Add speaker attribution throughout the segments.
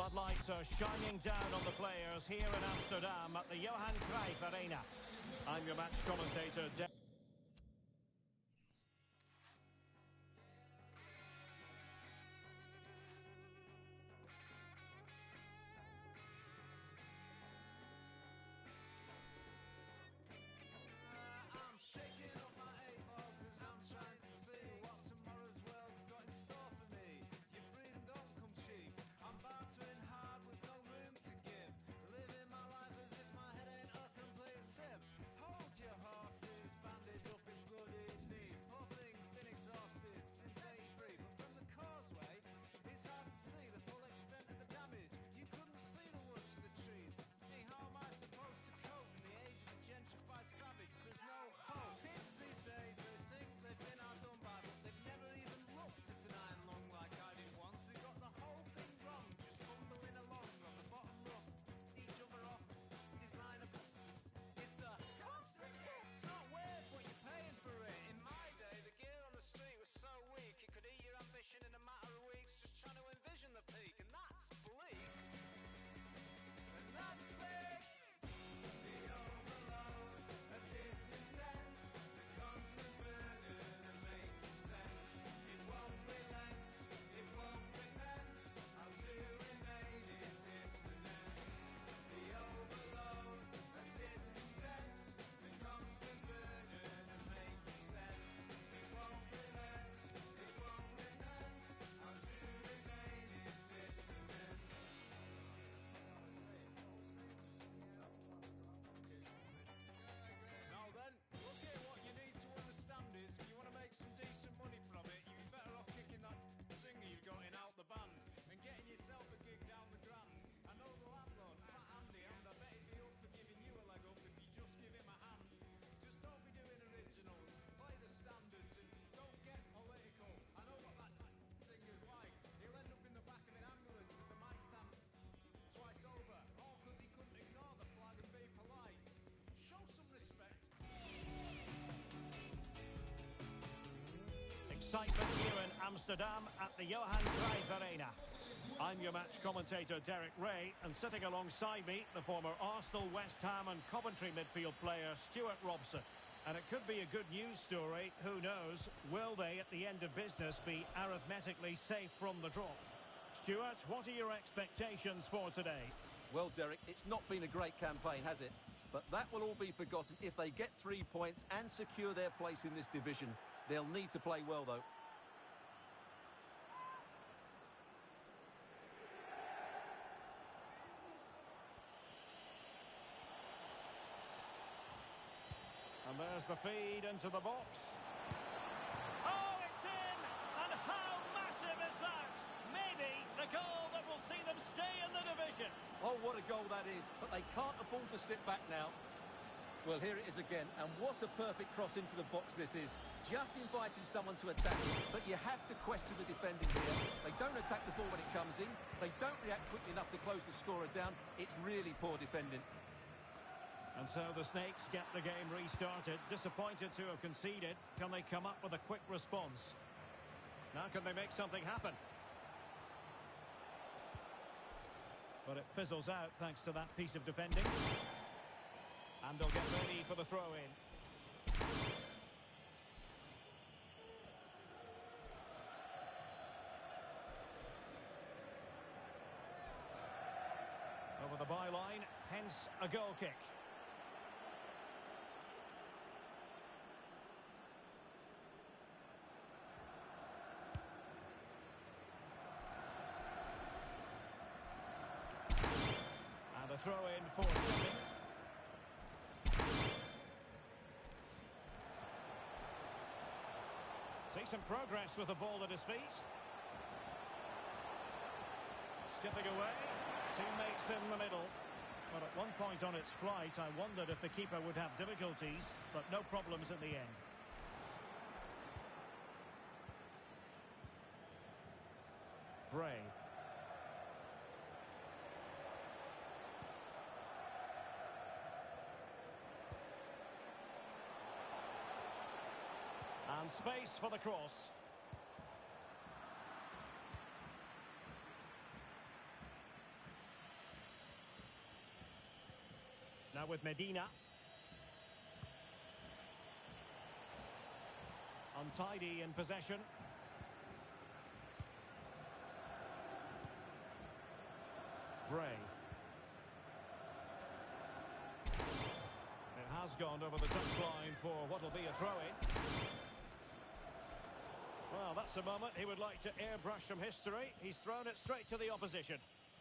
Speaker 1: floodlights are shining down on the players here in Amsterdam at the Johan Cruyff Arena. I'm your match commentator,
Speaker 2: I'm shaking up my 8-ball 'cause I'm trying to see what tomorrow's world's got in store for me. Your freedom don't come cheap. I'm bartering hard with no room to give. Living my life as if my head ain't a complete sieve. Hold your horses, bandage up its bloody knees. Poor thing's been exhausted since 83, but from the causeway, it's hard to see the full extent of the damage. You couldn't see the woods for the trees. Hey, how am I supposed to cope in the age of the gentrified savage? There's no hope. Kids these days, they think they've been outdone by, but they've never even looked at an iron lung like I did once. They got the whole thing wrong, just bumbling along on the bottom rung, each other off, designer. It's a constant hit. It's not worth what you're paying for it. In my day, the gear on the street was so weak, it could eat your ambition in a matter of weeks. Just trying to envision the peak, and that's bleak. And that's big. The overload of discontent, the constant burden of making sense. It won't relent, it won't repent. How to remain in dissonance. The overload of discontent, the constant burden of making sense. It won't relent, it won't repent. How to remain in dissonance. Now then, look here, what you need to understand is, if you want to make some decent money from it, you'd be better off kicking that singer you've got in out the band and getting yourself a gig down the Grand. I know the landlord, Fat Andy, and I bet he'd be up for giving you a leg up if you just give him a hand. Just don't be doing originals, play the standards and don't get political. I know what that singer's like. He'll end up in the back of an ambulance with the mic stand twice over, all because he couldn't ignore the flag and be polite. Show some respect.
Speaker 1: Excitement here in Amsterdam at the Johan Cruyff Arena. I'm your match commentator Derek Ray, and sitting alongside me, the former Arsenal, West Ham and Coventry midfield player Stuart Robson. And it could be a good news story, who knows? Will they, at the end of business, be arithmetically safe from the drop? Stuart, what are your expectations for today?
Speaker 3: Well, Derek, it's not been a great campaign, has it? But that will all be forgotten if they get 3 points and secure their place in this division. They'll need to play well, though.
Speaker 1: And there's the feed into the box. Oh, it's in! And how massive is that? Maybe the goal that will see them stay in the division.
Speaker 3: Oh, what a goal that is. But they can't afford to sit back now. Well, here it is again. And what a perfect cross into the box this is. Just inviting someone to attack. But you have to question the defending here. They don't attack the ball when it comes in. They don't react quickly enough to close the scorer down. It's really poor defending.
Speaker 1: And so the Snakes get the game restarted. Disappointed to have conceded. Can they come up with a quick response? Now can they make something happen? But it fizzles out thanks to that piece of defending. And they'll get ready for the throw-in. Over the byline, hence a goal kick. And a throw-in for Sterling. Decent progress with the ball at his feet. Skipping away. Teammates in the middle. But at one point on its flight, I wondered if the keeper would have difficulties, but no problems at the end. Bray. And space for the cross. Now with Medina. Untidy in possession. Bray. It has gone over the touchline for what will be a throw-in. Well, that's a moment he would like to airbrush from history. He's thrown it straight to the opposition.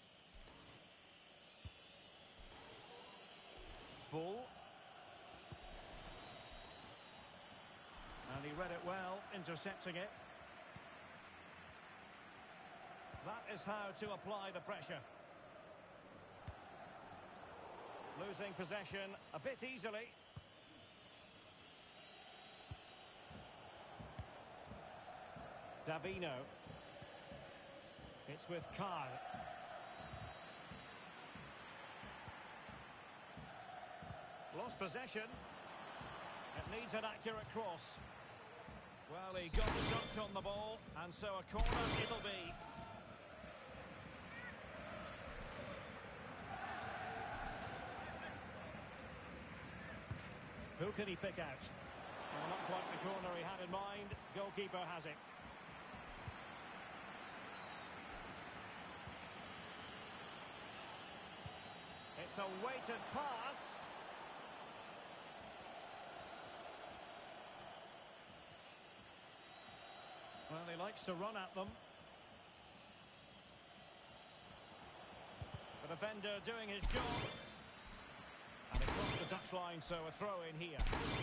Speaker 1: Bull. And he read it well, intercepting it. That is how to apply the pressure. Losing possession a bit easily. Davino. It's with Carl. Lost possession. It needs an accurate cross. Well, he got the touch on the ball, and so a corner it'll be. Who can he pick out? Well, not quite the corner he had in mind. Goalkeeper has it. It's a weighted pass. Well, he likes to run at them. The defender doing his job. And across the touchline, so a throw in here.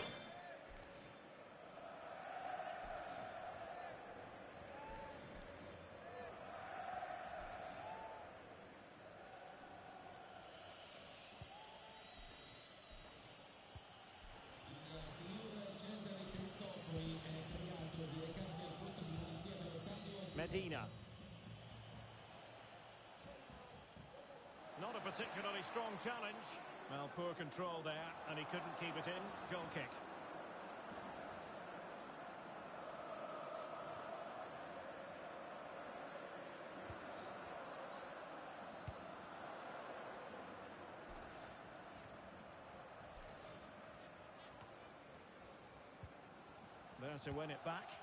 Speaker 1: Medina. Not a particularly strong challenge. Well, poor control there, and he couldn't keep it in. Goal kick. There to win it back.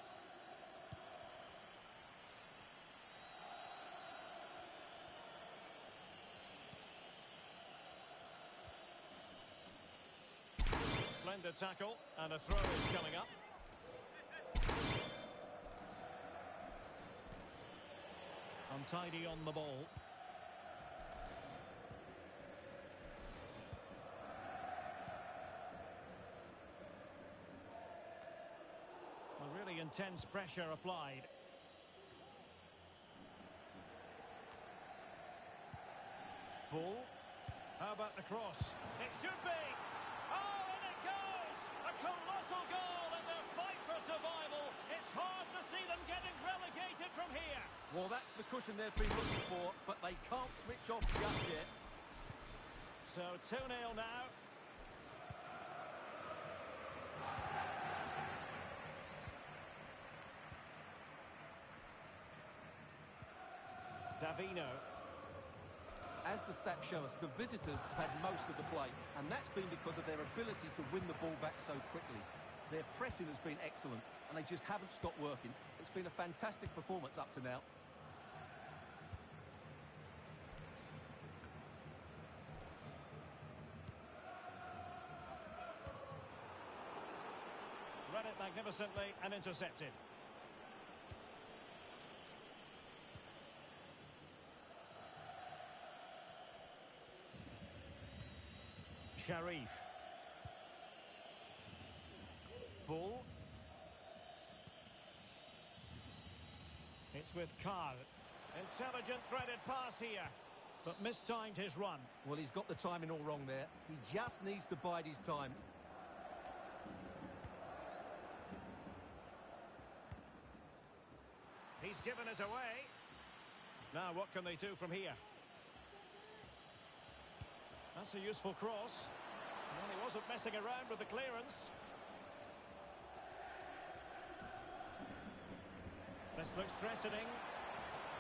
Speaker 1: Splendid tackle, and a throw is coming up. Untidy on the ball. A really intense pressure applied. Bull. How about the cross? It should be! Colossal goal in their fight for survival. It's hard to see them getting relegated from here.
Speaker 3: Well, that's the cushion they've been looking for, but they can't switch off just yet.
Speaker 1: So 2-0 now. Davino.
Speaker 3: As the stats show us, the visitors have had most of the play, and that's been because of their ability to win the ball back so quickly. Their pressing has been excellent, and they just haven't stopped working. It's been a fantastic performance up to now.
Speaker 1: Read it magnificently and intercepted. Sharif. Bull. It's with Carl. Intelligent threaded pass here, but mistimed his run.
Speaker 3: Well, he's got the timing all wrong there. He just needs to bide his time.
Speaker 1: He's given us away. Now what can they do from here? That's a useful cross. Well, he wasn't messing around with the clearance. This looks threatening.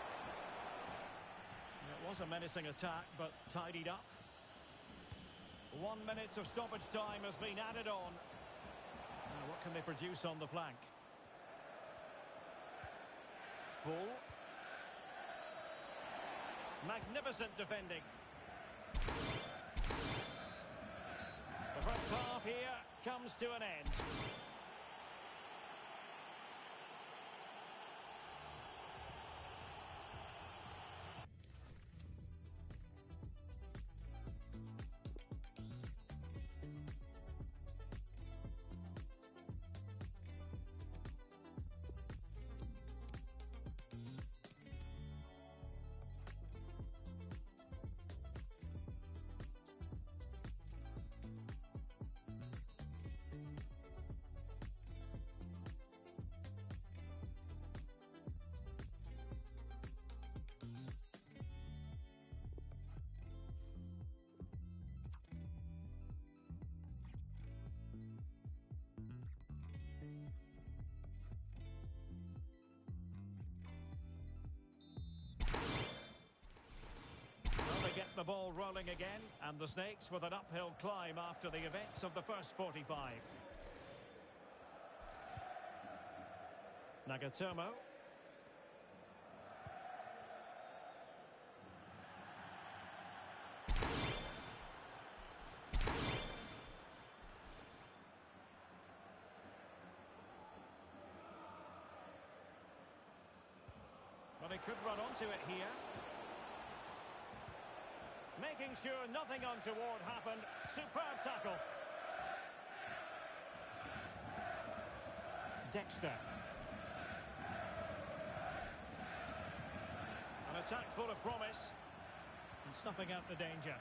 Speaker 1: It was a menacing attack, but tidied up. 1 minute of stoppage time has been added on. Now, what can they produce on the flank? Bull. Magnificent defending. The first half here comes to an end. Get the ball rolling again, and the Snakes with an uphill climb after the events of the first 45. Nagatomo. But he could run onto it here. Making sure nothing untoward happened. Superb tackle. Dexter. An attack full of promise. And snuffing out the danger.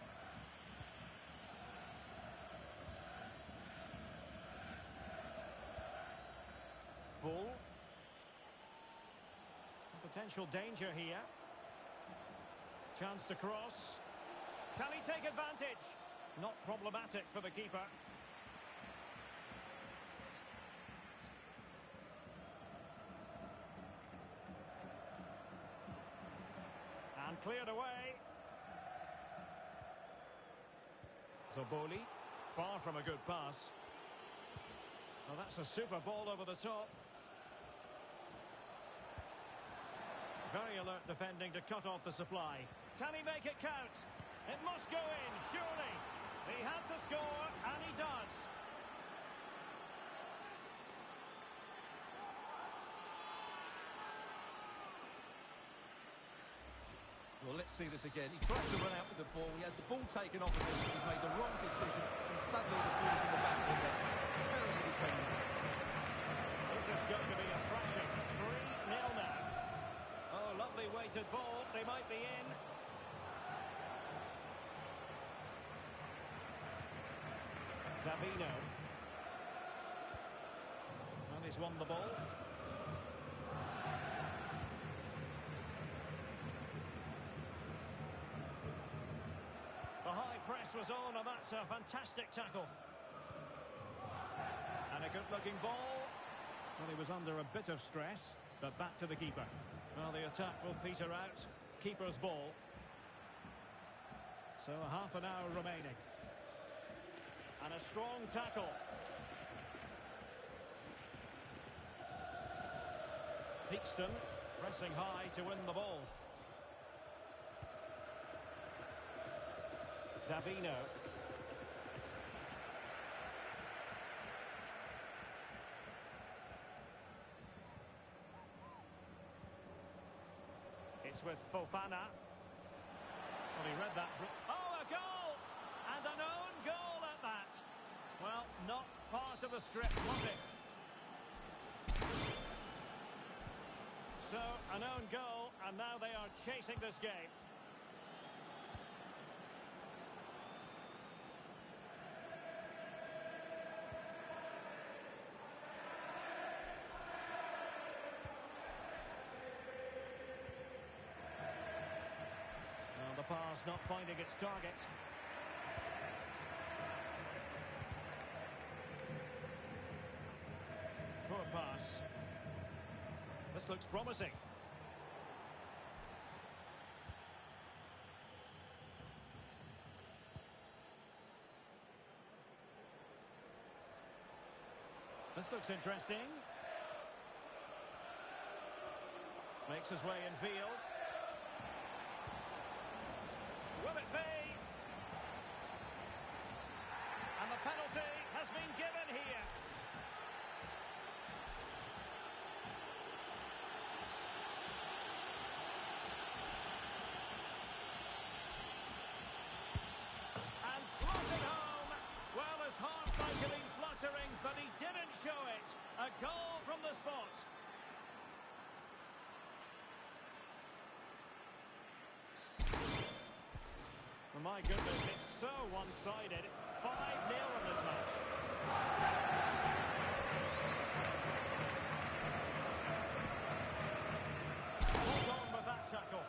Speaker 1: Bull. A potential danger here. Chance to cross. Can he take advantage? Not problematic for the keeper. And cleared away. Zoboli, far from a good pass. Well, that's a super ball over the top. Very alert defending to cut off the supply. Can he make it count? It must go in, surely. He had to score, and he does.
Speaker 3: Well, let's see this again. He tries to run out with the ball. He has the ball taken off of him. He's made the wrong decision, and suddenly the ball's in the back of the net. Terrible defending.
Speaker 1: This is going to be a thrashing. 3-0 now. Oh, lovely weighted ball. They might be in. Davino. And he's won the ball. The high press was on, and that's a fantastic tackle. And a good-looking ball. Well, he was under a bit of stress, but back to the keeper. Well, the attack will peter out. Keeper's ball. So a half an hour remaining. And a strong tackle. Theakston pressing high to win the ball. Davino. It's with Fofana. Well, he read that. Oh, a goal! And an own goal at that. Well, not part of the script, was it? So, an own goal, and now they are chasing this game. Well, the pass not finding its target. Poor pass. This looks promising. looks interesting. Makes his way in field. Will it be? And the penalty has been given here. And slotted home. Well, his heart might have been fluttering, but he didn't show it. A goal from the spot. My goodness, it's so one-sided. 5-0 in this match. Hold on with that tackle.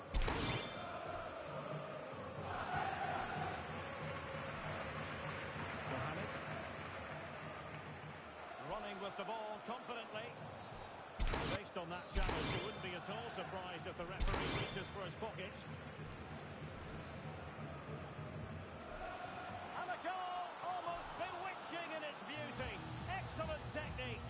Speaker 1: Mohamed. Running with the ball confidently. Based on that challenge, you wouldn't be at all surprised if the referee reaches for his pocket. In its beauty. Excellent technique.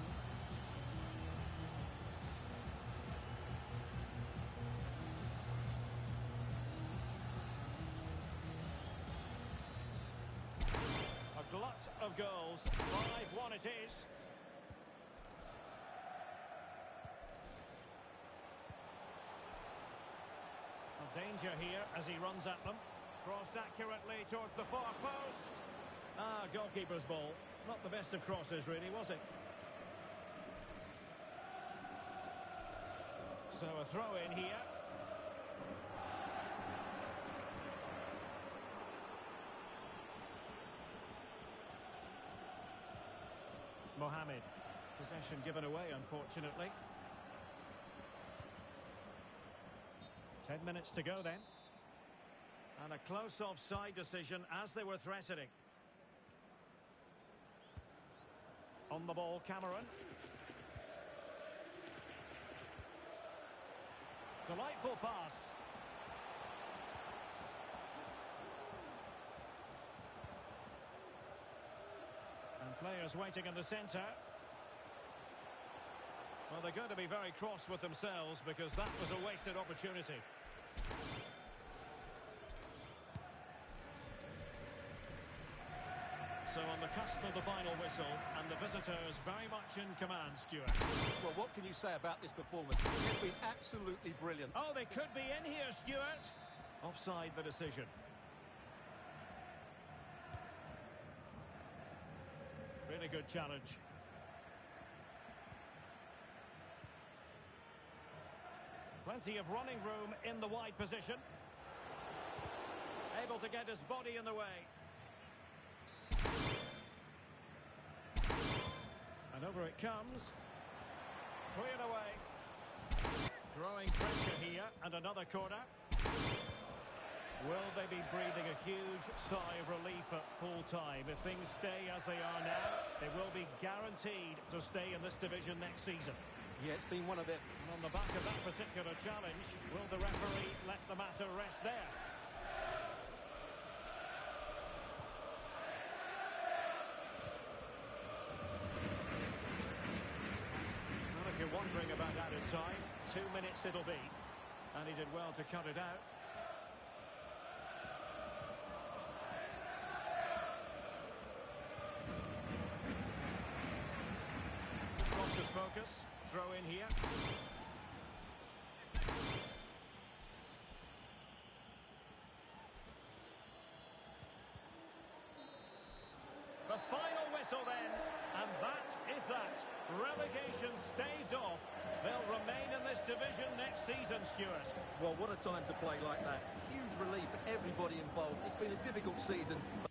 Speaker 1: A glut of goals. 5-1 it is. A danger here as he runs at them. Crossed accurately towards the far post. Goalkeeper's ball. Not the best of crosses, really, was it? So a throw-in here. Mohamed. Possession given away, unfortunately. 10 minutes to go then. And a close offside decision as they were threatening. On the ball, Cameron. Delightful pass. And players waiting in the centre. Well, they're going to be very cross with themselves because that was a wasted opportunity. So on the cusp of the final whistle, and the visitors very much in command, Stuart.
Speaker 3: Well, what can you say about this performance? It's been absolutely brilliant.
Speaker 1: Oh, they could be in here, Stuart. Offside the decision. Really good challenge. Plenty of running room in the wide position. Able to get his body in the way. And over it comes. Cleared away. Growing pressure here, and another corner. Will they be breathing a huge sigh of relief at full time? If things stay as they are now, they will be guaranteed to stay in this division next season.
Speaker 3: Yeah, it's been one of them.
Speaker 1: And on the back of that particular challenge, will the referee let the matter rest there? If you're wondering about added time, 2 minutes it'll be. And he did well to cut it out. Lost his focus. Throw in here. The final whistle then. And that is that. Relegation staved off. They'll remain in this division next season, Stuart.
Speaker 3: Well, what a time to play like that. Huge relief for everybody involved. It's been a difficult season,